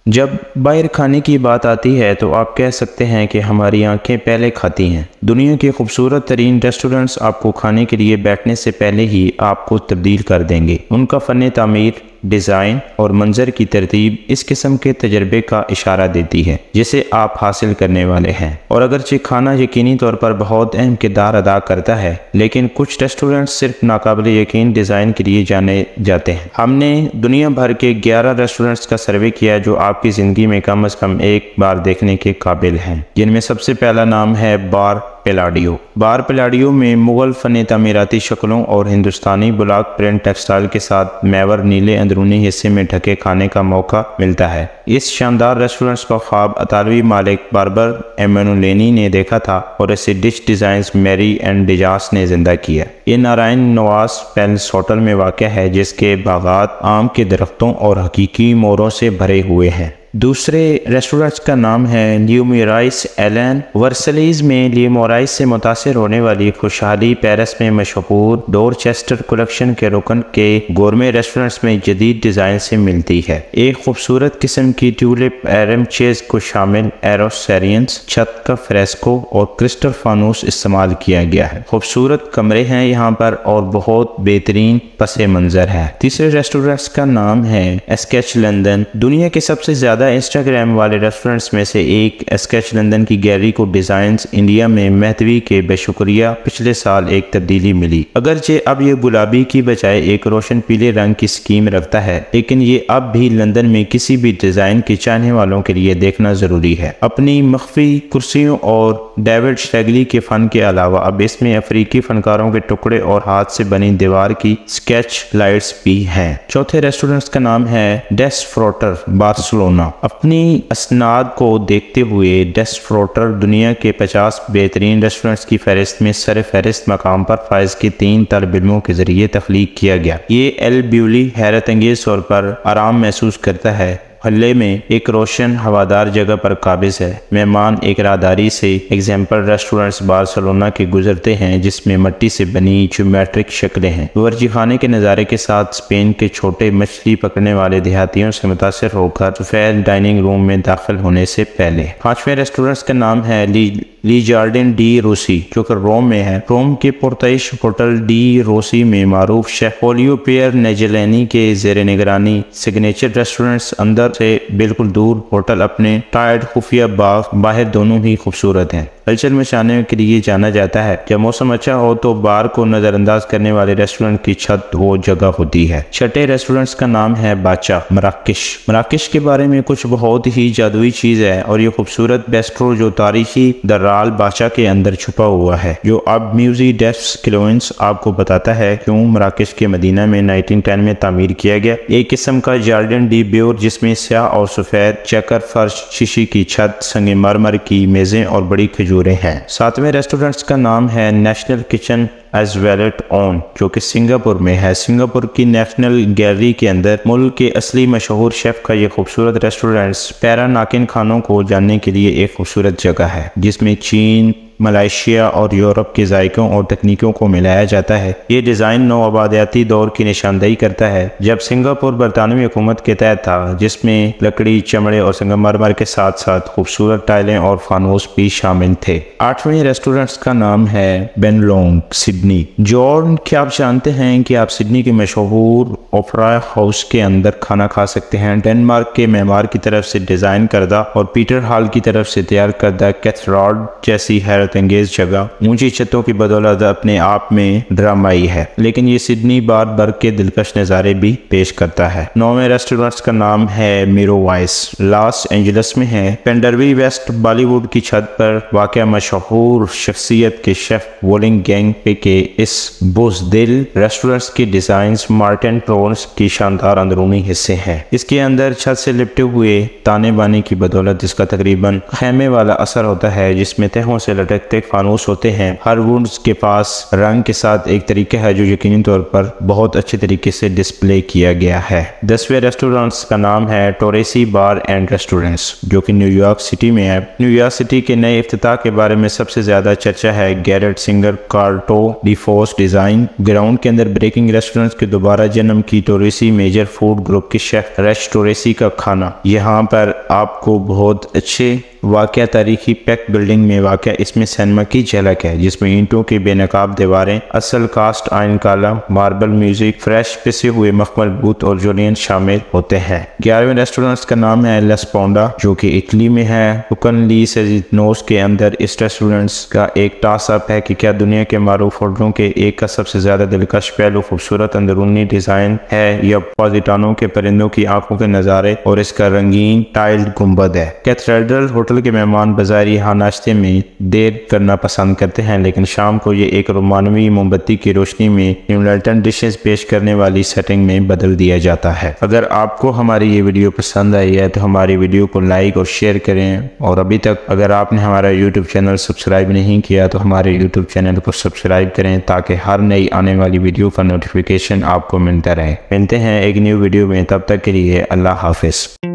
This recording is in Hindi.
जब बाहर खाने की बात आती है तो आप कह सकते हैं कि हमारी आंखें पहले खाती हैं। दुनिया के खूबसूरत तरीन रेस्टोरेंट्स आपको खाने के लिए बैठने से पहले ही आपको तब्दील कर देंगे। उनका फ़न तामीर, डिज़ाइन और मंजर की तरतीब इस किस्म के तजर्बे का इशारा देती है जिसे आप हासिल करने वाले हैं। और अगरचे खाना यकीनी तौर पर बहुत अहम किरदार अदा करता है, लेकिन कुछ रेस्टोरेंट्स सिर्फ नाकाबिल यकीन डिज़ाइन के लिए जाने जाते हैं। हमने दुनिया भर के 11 रेस्टोरेंट्स का सर्वे किया जो आपकी ज़िंदगी में कम से कम एक बार देखने के काबिल हैं, जिनमें सबसे पहला नाम है बार पेलाडियो। बार पेलाडियो में मुगल फ़न तामीराती शक्लों और हिंदुस्तानी ब्लॉक प्रिंट टेक्सटाइल के साथ मैवर नीले अंदरूनी हिस्से में ढके खाने का मौका मिलता है। इस शानदार रेस्टोरेंट्स का ख्वाब अतालवी मालिक बार्बर एमानुलेनी ने देखा था और इसे डिश डिज़ाइंस मैरी एंड डिजास ने जिंदा किया। ये नारायण नवाज पैलेस होटल में वाक़ है, जिसके बागात आम के दरख्तों और हकीकी मोरों से भरे हुए हैं। दूसरे रेस्टोरेंट्स का नाम है ल्यूमोराइस एलन। वर्सलीज में ल्यूमोराइस से मुतासिर होने वाली खुशहाली पेरिस में मशहूर डोरचेस्टर कलेक्शन के रुकन के गोरमे रेस्टोरेंट्स में जदीद डिज़ाइन से मिलती है। एक खूबसूरत किस्म की ट्यूलिप एरम चेज को शामिल एरोसेरियंस, छत का फ्रेस्को और क्रिस्टल फानूस इस्तेमाल किया गया है। खूबसूरत कमरे हैं यहाँ पर और बहुत बेहतरीन पसे मंजर है। तीसरे रेस्टोरेंट्स का नाम है स्केच लंदन। दुनिया के सबसे ज्यादा इंस्टाग्राम वाले रेस्टोरेंट्स में से एक स्केच लंदन की गैलरी को डिजाइन्स इंडिया में महतवी के बेशुक्रिया पिछले साल एक तब्दीली मिली। अगरचे अब ये गुलाबी की बजाय एक रोशन पीले रंग की स्कीम रखता है, लेकिन ये अब भी लंदन में किसी भी डिजाइन के चाहने वालों के लिए देखना जरूरी है। अपनी मख्फी कुर्सियों और डेविड शैगली के फन के अलावा अब इसमें अफ्रीकी फनकारों के टुकड़े और हाथ से बनी दीवार की स्केच लाइट्स भी हैं। चौथे रेस्टोरेंट्स का नाम है डेस्फ्रोटर बार्सिलोना। अपनी असनाद को देखते हुए डेस्फ्रोटर दुनिया के 50 बेहतरीन रेस्टोरेंट्स की फहरिस्त में सर फहरिस्त मकाम पर फाइज के 3 तलब इल्मों के जरिए तख्लीक किया गया। ये एल ब्यूली हैरत अंगेज तौर पर आराम महसूस करता है, हल्ले में एक रोशन हवादार जगह पर काबिज है। मेहमान एक राहदारी से एग्जाम्पल रेस्टोरेंट्स बार्सिलोना के गुजरते हैं जिसमें मिट्टी से बनी ज्योमेट्रिक शक्लें हैं। वर्जी खाने के नज़ारे के साथ स्पेन के छोटे मछली पकड़ने वाले देहातियों से मुतासिर होकर सफेद डाइनिंग रूम में दाखिल होने से पहले। 5वें रेस्टोरेंट्स का नाम है ली जार्डिन डी रोसी, जो कि रोम में है। रोम के पुरतइश होटल डी रोसी में मारूफ शेफ ओलियो पियर नेजेलेनी के जेर निगरानी सिग्नेचर रेस्टोरेंट्स अंदर से बिल्कुल दूर, होटल अपने टायर्ड खुफिया बाग बाहर दोनों ही खूबसूरत हैं। हलचल मचाने के लिए जाना जाता है। जब मौसम अच्छा हो तो बार को नजरअंदाज करने वाले रेस्टोरेंट की छत वो जगह होती है। छठे रेस्टोरेंट्स का नाम है बाचा मराकश। मराकश के बारे में कुछ बहुत ही जादुई चीज है और ये खूबसूरत बेस्ट्रो जो तारीखी दर्राल बाचा के अंदर छुपा हुआ है, जो अब म्यूजिक डेस्क क्लोइंस आपको बताता है क्यों मराकश के मदीना में 1910 में तामीर किया गया। एक किस्म का जार्डन डी ब्योर जिसमें स्याह और सफेद चेकर फर्श, शीशी की छत, संगमरमर की मेजें और बड़ी खजूरें हैं। 7वें रेस्टोरेंट्स का नाम है national kitchen as well on, जो कि सिंगापुर में है। सिंगापुर की नेशनल गैलरी के अंदर मुल्क के असली मशहूर शेफ का ये खूबसूरत रेस्टोरेंट्स पैरा नाकिन खानों को जानने के लिए एक खूबसूरत जगह है, जिसमें चीन, मलेशिया और यूरोप के जायकों और तकनीकों को मिलाया जाता है। ये डिज़ाइन नौआबादियाती दौर की निशानदेही करता है, जब सिंगापुर बरतानवी हुकूमत के तहत था, जिसमें लकड़ी, चमड़े और संगमरमर के साथ साथ खूबसूरत टाइलें और फानूस भी शामिल थे। 8वें रेस्टोरेंट्स का नाम है बेनलोंग सिडनी। जॉर्न, क्या आप जानते हैं कि आप सिडनी के मशहूर ओपेरा हाउस के अंदर खाना खा सकते हैं? डेनमार्क के मेमार की तरफ से डिज़ाइन करदा और पीटर हॉल की तरफ से तैयार करदा कैथेड्रल जैसी हैरत अंगेज जगह ऊंची छतों की बदौलत अपने आप में ड्रामाई है, लेकिन ये सिडनी बार भर के दिलकश नज़ारे भी पेश करता है। 9वें रेस्टोरेंट्स का नाम है मिरोवाइस, लॉस एंजलिस में है। पेंडरवी वेस्ट बॉलीवुड की छत पर वाक़या मशहूर शख्सियत के शेफ वोलिंग गैंग के इस बुज़दिल रेस्टोरेंट्स के डिजाइन्स मार्टिन प्रोन्स की शानदार अंदरूनी हिस्से हैं। इसके अंदर छत से लिपटे हुए ताने बाने की बदौलत इसका तकरीबन खैमे वाला असर होता है, जिसमें तहों से लटक दहकते फानूस होते हैं। हर वुड के पास रंग के साथ एक तरीका है जो यकीनी तौर पर बहुत अच्छे तरीके से डिस्प्ले किया गया है। 10वें रेस्टोरेंट्स का नाम है टोरेसी बार एंड रेस्टोरेंट्स, जो कि न्यूयॉर्क सिटी में है। न्यूयॉर्क सिटी के नए इफ्तिताह के बारे में सबसे ज्यादा चर्चा है गैरेट सिंगर कार्टो डी फोर्स डिजाइन। ग्राउंड के अंदर ब्रेकिंग रेस्टोरेंट्स के दोबारा जन्म की टोरेसी मेजर फूड ग्रुप के शेफ रेश टोरेसी का खाना। यहाँ पर आपको बहुत अच्छे वाकया तारीखी पैक बिल्डिंग में वाकया इसमें सिनेमा की झलक है, जिसमें ईंटों की बेनकाब दीवारें, असल cast iron column, marble music, fresh पिसे हुए मखमल बूथ और जुलियन शामिल होते हैं। 11वें रेस्टोरेंट का नाम है लस पोंडा, जो कि इटली में है। कुकनली सेजिनोस के अंदर इस रेस्टोरेंट का एक टास अप है कि क्या दुनिया के मारूफ होटलों के एक का सबसे ज्यादा दिलकश पहलू खूबसूरत अंदरूनी डिजाइन है या पॉजिटानों के परिंदों की आंखों के नजारे और इसका रंगीन टाइल्ड गुंबद है। कैथेड्रल होटल के मेहमान बाजार यहाँ नाश्ते में देर करना पसंद करते हैं, लेकिन शाम को ये एक रोमानवी मोमबत्ती की रोशनी में न्यूटन डिशेस पेश करने वाली सेटिंग में बदल दिया जाता है। अगर आपको हमारी ये वीडियो पसंद आई है तो हमारी वीडियो को लाइक और शेयर करें, और अभी तक अगर आपने हमारा यूट्यूब चैनल सब्सक्राइब नहीं किया तो हमारे यूट्यूब चैनल को सब्सक्राइब करें, ताकि हर नई आने वाली वीडियो का नोटिफिकेशन आपको मिलता रहे। मिलते हैं एक न्यू वीडियो में, तब तक के लिए अल्लाह हाफिज।